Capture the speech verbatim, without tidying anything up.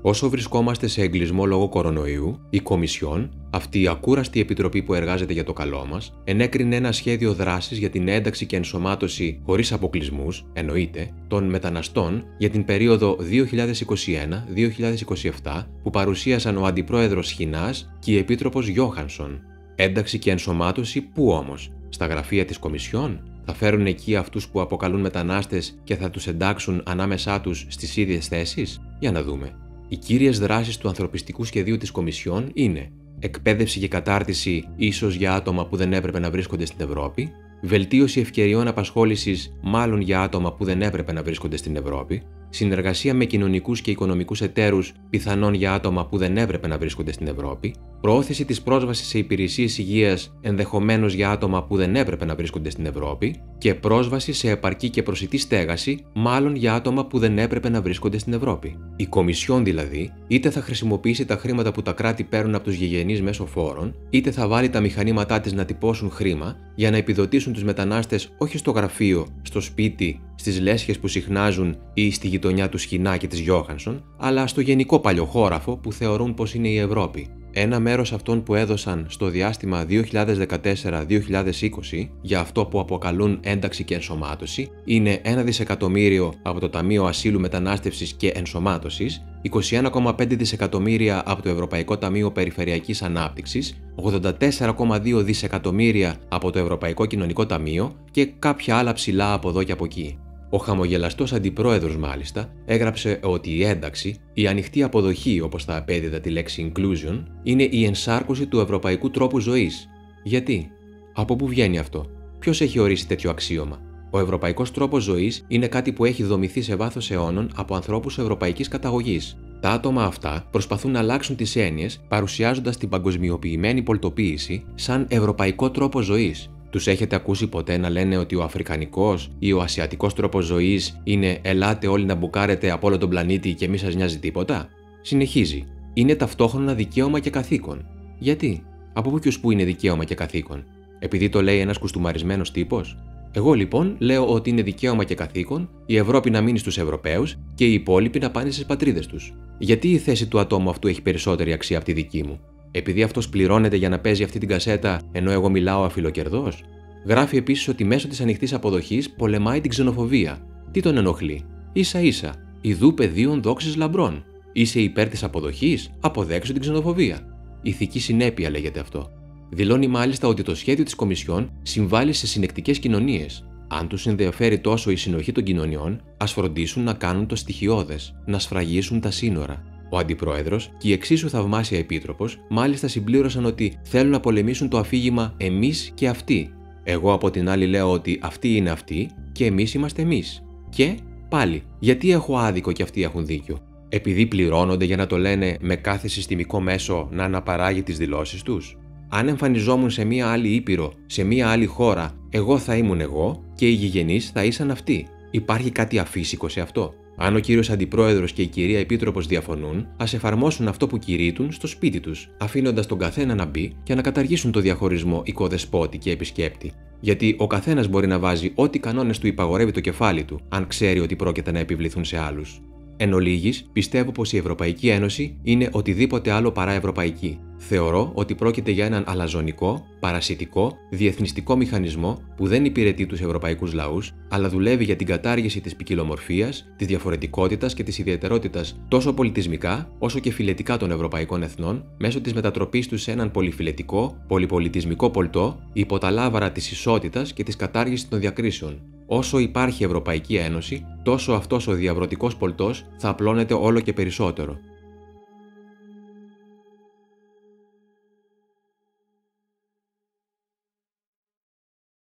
Όσο βρισκόμαστε σε εγκλισμό λόγω κορονοϊού, η Κομισιόν, αυτή η ακούραστη επιτροπή που εργάζεται για το καλό μας, ενέκρινε ένα σχέδιο δράσης για την ένταξη και ενσωμάτωση χωρίς αποκλεισμούς, εννοείται, των μεταναστών για την περίοδο δύο χιλιάδες είκοσι ένα με δύο χιλιάδες είκοσι επτά που παρουσίασαν ο Αντιπρόεδρος Σχοινάς και η Επίτροπος Γιόχανσον. Ένταξη και ενσωμάτωση πού όμως? Στα γραφεία της Κομισιόν? Θα φέρουν εκεί αυτούς που αποκαλούν μετανάστες και θα τους εντάξουν ανάμεσά τους στις ίδιες θέσεις? Για να δούμε. Οι κύριες δράσεις του ανθρωπιστικού σχεδίου της Κομισιόν είναι εκπαίδευση και κατάρτιση ίσως για άτομα που δεν έπρεπε να βρίσκονται στην Ευρώπη, βελτίωση ευκαιριών απασχόλησης μάλλον για άτομα που δεν έπρεπε να βρίσκονται στην Ευρώπη, συνεργασία με κοινωνικούς και οικονομικούς εταίρους πιθανόν για άτομα που δεν έπρεπε να βρίσκονται στην Ευρώπη, προώθηση της πρόσβασης σε υπηρεσίες υγείας ενδεχομένως για άτομα που δεν έπρεπε να βρίσκονται στην Ευρώπη και πρόσβαση σε επαρκή και προσιτή στέγαση μάλλον για άτομα που δεν έπρεπε να βρίσκονται στην Ευρώπη. Η Κομισιόν δηλαδή είτε θα χρησιμοποιήσει τα χρήματα που τα κράτη παίρνουν από τους γηγενείς μέσω φόρων, είτε θα βάλει τα μηχανήματά της να τυπώσουν χρήμα για να επιδοτήσουν τους μετανάστες όχι στο γραφείο, στο σπίτι, στις λέσχες που συχνάζουν ή στη γειτονιά του Σχοινά και της Γιόχανσον, αλλά στο γενικό παλιοχώραφο που θεωρούν πως είναι η Ευρώπη. Ένα μέρος αυτών που έδωσαν στο διάστημα δύο χιλιάδες δεκατέσσερα με δύο χιλιάδες είκοσι για αυτό που αποκαλούν ένταξη και ενσωμάτωση είναι ένα δισεκατομμύριο από το Ταμείο Ασύλου, Μετανάστευσης και Ενσωμάτωσης, είκοσι ένα κόμμα πέντε δισεκατομμύρια από το Ευρωπαϊκό Ταμείο Περιφερειακής Ανάπτυξης, ογδόντα τέσσερα κόμμα δύο δισεκατομμύρια από το Ευρωπαϊκό Κοινωνικό Ταμείο και κάποια άλλα ψηλά από εδώ και από εκεί. Ο χαμογελαστός αντιπρόεδρος μάλιστα έγραψε ότι η ένταξη, η ανοιχτή αποδοχή όπως θα απέδιδα τη λέξη inclusion, είναι η ενσάρκωση του ευρωπαϊκού τρόπου ζωής. Γιατί? Από πού βγαίνει αυτό? Ποιος έχει ορίσει τέτοιο αξίωμα? Ο ευρωπαϊκός τρόπος ζωής είναι κάτι που έχει δομηθεί σε βάθος αιώνων από ανθρώπους ευρωπαϊκής καταγωγής. Τα άτομα αυτά προσπαθούν να αλλάξουν τις έννοιες παρουσιάζοντας την παγκοσμιοποιημένη πολτοποίηση σαν ευρωπαϊκό τρόπο ζωής. Τους έχετε ακούσει ποτέ να λένε ότι ο αφρικανικός ή ο ασιατικός τρόπος ζωής είναι «ελάτε όλοι να μπουκάρετε από όλο τον πλανήτη και μη σας νοιάζει τίποτα»? Συνεχίζει. Είναι ταυτόχρονα δικαίωμα και καθήκον. Γιατί? Από πού και ως πού είναι δικαίωμα και καθήκον? Επειδή το λέει ένας κουστούμαρισμένος τύπος? Εγώ λοιπόν λέω ότι είναι δικαίωμα και καθήκον η Ευρώπη να μείνει στους Ευρωπαίους και οι υπόλοιποι να πάνε στις πατρίδες τους. Γιατί η θέση του ατόμου αυτού έχει περισσότερη αξία από τη δική μου? Επειδή αυτός πληρώνεται για να παίζει αυτή την κασέτα ενώ εγώ μιλάω αφιλοκερδός? Γράφει επίσης ότι μέσω της ανοιχτής αποδοχής πολεμάει την ξενοφοβία. Τι τον ενοχλεί? Ίσα ίσα. Ιδού πεδίων δόξης λαμπρών. Είσαι υπέρ της αποδοχής? Αποδέξου την ξενοφοβία. Ηθική συνέπεια λέγεται αυτό. Δηλώνει μάλιστα ότι το σχέδιο της Κομισιόν συμβάλλει σε συνεκτικές κοινωνίες. Αν τους ενδιαφέρει τόσο η συνοχή των κοινωνιών, ας φροντίσουν να κάνουν το στοιχειώδες, να σφραγίσουν τα σύνορα. Ο Αντιπρόεδρος και η εξίσου θαυμάσια Επίτροπος μάλιστα συμπλήρωσαν ότι θέλουν να πολεμήσουν το αφήγημα «εμείς και αυτοί». Εγώ από την άλλη λέω ότι αυτοί είναι αυτοί και εμείς είμαστε εμείς. Και πάλι, γιατί έχω άδικο και αυτοί έχουν δίκιο? Επειδή πληρώνονται για να το λένε με κάθε συστημικό μέσο να αναπαράγει τις δηλώσεις τους? Αν εμφανιζόμουν σε μία άλλη ήπειρο, σε μία άλλη χώρα, εγώ θα ήμουν εγώ και οι γηγενείς θα ήσαν αυτοί. Υπάρχει κάτι αφύσικο σε αυτό? Αν ο κύριος Αντιπρόεδρος και η κυρία Επίτροπος διαφωνούν, ας εφαρμόσουν αυτό που κηρύττουν στο σπίτι τους, αφήνοντας τον καθένα να μπει και να καταργήσουν το διαχωρισμό οικοδεσπότη και επισκέπτη. Γιατί ο καθένας μπορεί να βάζει ό,τι κανόνες του υπαγορεύει το κεφάλι του, αν ξέρει ότι πρόκειται να επιβληθούν σε άλλους. Εν ολίγης, πιστεύω πως η Ευρωπαϊκή Ένωση είναι οτιδήποτε άλλο παρά ευρωπαϊκή. Θεωρώ ότι πρόκειται για έναν αλαζονικό, παρασιτικό, διεθνιστικό μηχανισμό που δεν υπηρετεί τους ευρωπαϊκούς λαούς, αλλά δουλεύει για την κατάργηση της ποικιλομορφίας, της διαφορετικότητας και της ιδιαιτερότητας τόσο πολιτισμικά όσο και φιλετικά των ευρωπαϊκών εθνών, μέσω της μετατροπής τους σε έναν πολυφιλετικό, πολυπολιτισμικό πολτό, υπό τα λάβαρα της ισότητας και της κατάργησης των διακρίσεων. Όσο υπάρχει Ευρωπαϊκή Ένωση, τόσο αυτός ο διαβρωτικός πολτός θα απλώνεται όλο και περισσότερο.